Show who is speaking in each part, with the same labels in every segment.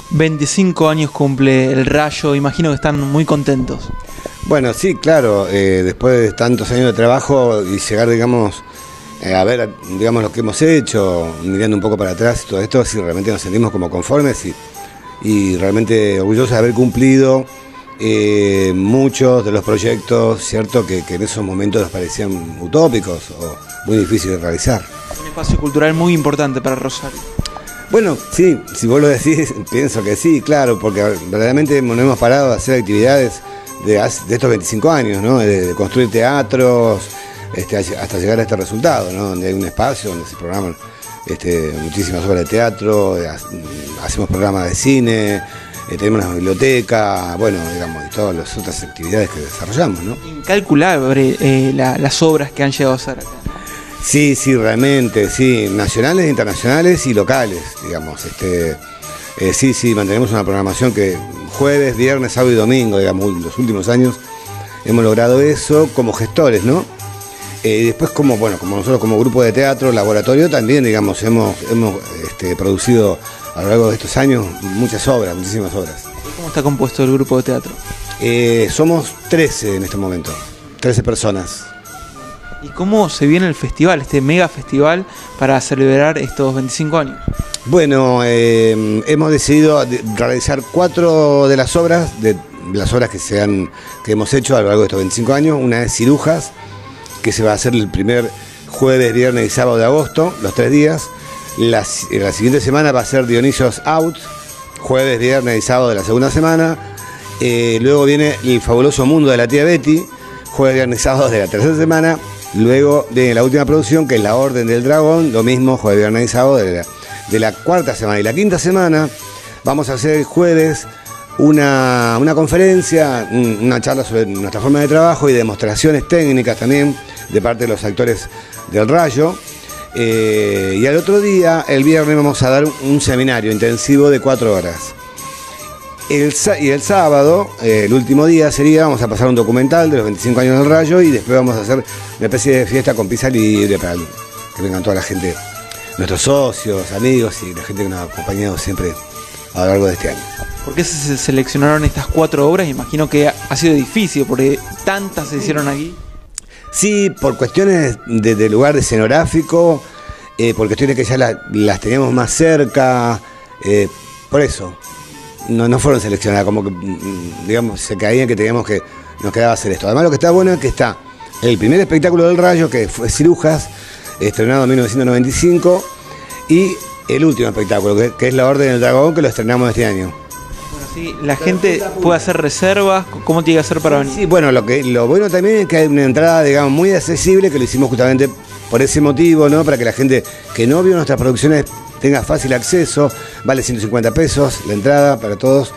Speaker 1: 25 años cumple el Rayo, imagino que están muy contentos.
Speaker 2: Bueno, sí, claro, después de tantos años de trabajo y llegar, digamos, a ver, digamos, lo que hemos hecho, mirando un poco para atrás y todo esto, sí, realmente nos sentimos como conformes y realmente orgullosos de haber cumplido muchos de los proyectos, ¿cierto?, que en esos momentos nos parecían utópicos o muy difíciles de realizar.
Speaker 1: Un espacio cultural muy importante para Rosario.
Speaker 2: Bueno, sí, si vos lo decís, pienso que sí, claro, porque verdaderamente nos hemos parado a hacer actividades de estos 25 años, ¿no? De construir teatros, hasta llegar a este resultado, ¿no? Donde hay un espacio donde se programan muchísimas obras de teatro, hacemos programas de cine, tenemos una biblioteca, bueno, digamos, y todas las otras actividades que desarrollamos, ¿no?
Speaker 1: Incalculable las obras que han llegado a ser acá.
Speaker 2: Sí, sí, realmente, sí, nacionales, internacionales y locales, digamos. Sí, mantenemos una programación que jueves, viernes, sábado y domingo, digamos, los últimos años hemos logrado eso como gestores, ¿no? Después como nosotros como grupo de teatro, laboratorio, también, digamos, hemos producido a lo largo de estos años muchas obras, muchísimas obras.
Speaker 1: ¿Cómo está compuesto el grupo de teatro?
Speaker 2: Somos 13 en este momento, 13 personas.
Speaker 1: ¿Y cómo se viene el festival, este mega festival, para celebrar estos 25 años?
Speaker 2: Bueno, hemos decidido realizar 4 de las obras, que hemos hecho a lo largo de estos 25 años. Una es Cirujas, que se va a hacer el primer jueves, viernes y sábado de agosto, los 3 días. La siguiente semana va a ser Dionisios Out, jueves, viernes y sábado de la segunda semana. Luego viene El fabuloso mundo de la tía Betty, jueves, viernes y sábado de la tercera semana. Luego viene la última producción, que es La Orden del Dragón, lo mismo, jueves, viernes y sábado de la cuarta semana. Y la quinta semana vamos a hacer el jueves una conferencia, una charla sobre nuestra forma de trabajo y demostraciones técnicas también de parte de los actores del Rayo. Y al otro día, el viernes, vamos a dar un seminario intensivo de 4 horas. Y el sábado, el último día vamos a pasar un documental de los 25 años del Rayo y después vamos a hacer una especie de fiesta con pizza libre para que vengan toda la gente, nuestros socios, amigos y la gente que nos ha acompañado siempre a lo largo de este año.
Speaker 1: ¿Por qué se seleccionaron estas 4 obras? Imagino que ha sido difícil porque tantas se hicieron aquí. Sí,
Speaker 2: por cuestiones de lugar escenográfico, por cuestiones que ya las teníamos más cerca, por eso. No fueron seleccionadas, como que, digamos, se caían que nos quedaba hacer esto. Además, lo que está bueno es que está el primer espectáculo del Rayo, que fue Cirujas, estrenado en 1995, y el último espectáculo, que es La Orden del Dragón, que lo estrenamos este año.
Speaker 1: Bueno, sí, la gente puede hacer reservas, ¿cómo tiene que hacer para venir?
Speaker 2: Sí, bueno, lo bueno también es que hay una entrada, digamos, muy accesible, que lo hicimos justamente por ese motivo, ¿no? Para que la gente que no vio nuestras producciones tenga fácil acceso, vale 150 pesos la entrada para todos.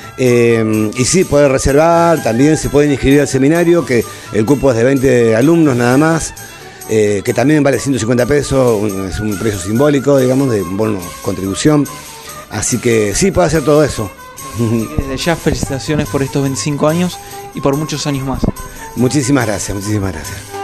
Speaker 2: Y sí, puede reservar, también se pueden inscribir al seminario, que el cupo es de 20 alumnos nada más, que también vale 150 pesos, es un precio simbólico, digamos, de bono contribución. Así que sí, puede hacer todo eso.
Speaker 1: Desde ya, felicitaciones por estos 25 años y por muchos años más.
Speaker 2: Muchísimas gracias, muchísimas gracias.